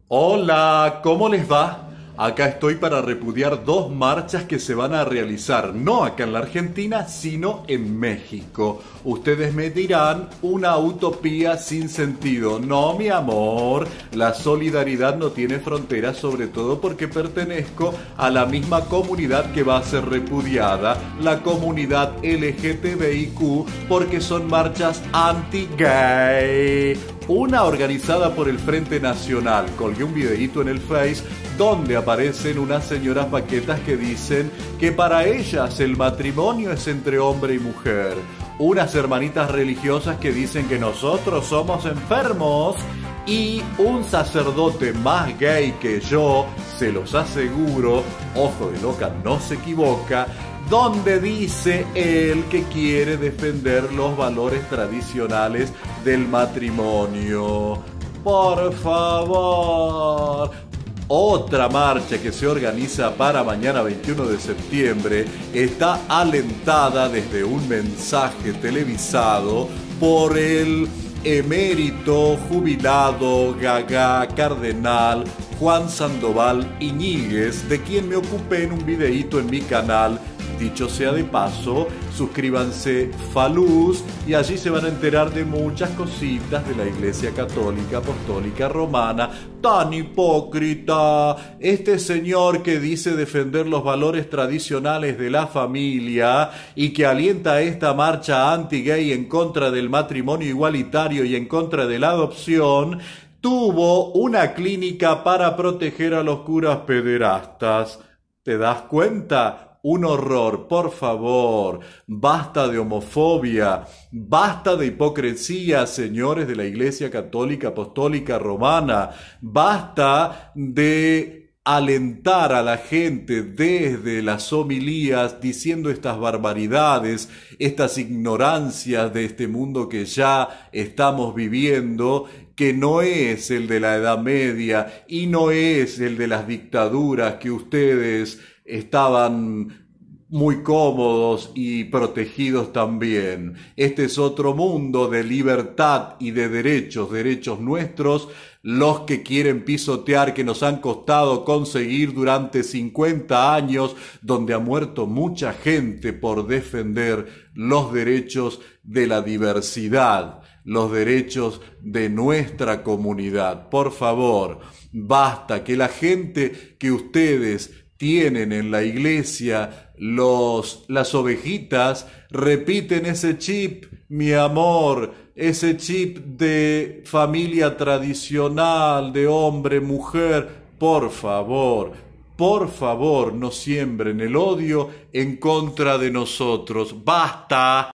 Hola, ¿cómo les va? Acá estoy para repudiar dos marchas que se van a realizar, no acá en la Argentina, sino en México. Ustedes me dirán, una utopía sin sentido. No, mi amor, la solidaridad no tiene fronteras, sobre todo porque pertenezco a la misma comunidad que va a ser repudiada, la comunidad LGTBIQ, porque son marchas anti-gay. Una organizada por el Frente Nacional. Colgué un videíto en el Face donde aparecen unas señoras paquetas que dicen que para ellas el matrimonio es entre hombre y mujer. Unas hermanitas religiosas que dicen que nosotros somos enfermos. Y un sacerdote más gay que yo, se los aseguro, ojo de loca no se equivoca, donde dice él que quiere defender los valores tradicionales del matrimonio. Por favor. Otra marcha que se organiza para mañana 21 de septiembre está alentada desde un mensaje televisado por el emérito jubilado Gagá Cardenal Juan Sandoval Iñiguez, de quien me ocupé en un videíto en mi canal. Dicho sea de paso, suscríbanse Faluz y allí se van a enterar de muchas cositas de la Iglesia Católica Apostólica Romana. ¡Tan hipócrita! Este señor que dice defender los valores tradicionales de la familia y que alienta esta marcha anti-gay en contra del matrimonio igualitario y en contra de la adopción, tuvo una clínica para proteger a los curas pederastas. ¿Te das cuenta? Un horror, por favor, basta de homofobia, basta de hipocresía, señores de la Iglesia Católica Apostólica Romana, basta de alentar a la gente desde las homilías diciendo estas barbaridades, estas ignorancias de este mundo que ya estamos viviendo, que no es el de la Edad Media y no es el de las dictaduras que ustedes estaban muy cómodos y protegidos también. Este es otro mundo de libertad y de derechos nuestros, los que quieren pisotear, que nos han costado conseguir durante 50 años, donde ha muerto mucha gente por defender los derechos de la diversidad, los derechos de nuestra comunidad. Por favor, basta que la gente que ustedes tienen en la iglesia, las ovejitas, repiten ese chip, mi amor, ese chip de familia tradicional, de hombre, mujer. Por favor, no siembren el odio en contra de nosotros. ¡Basta!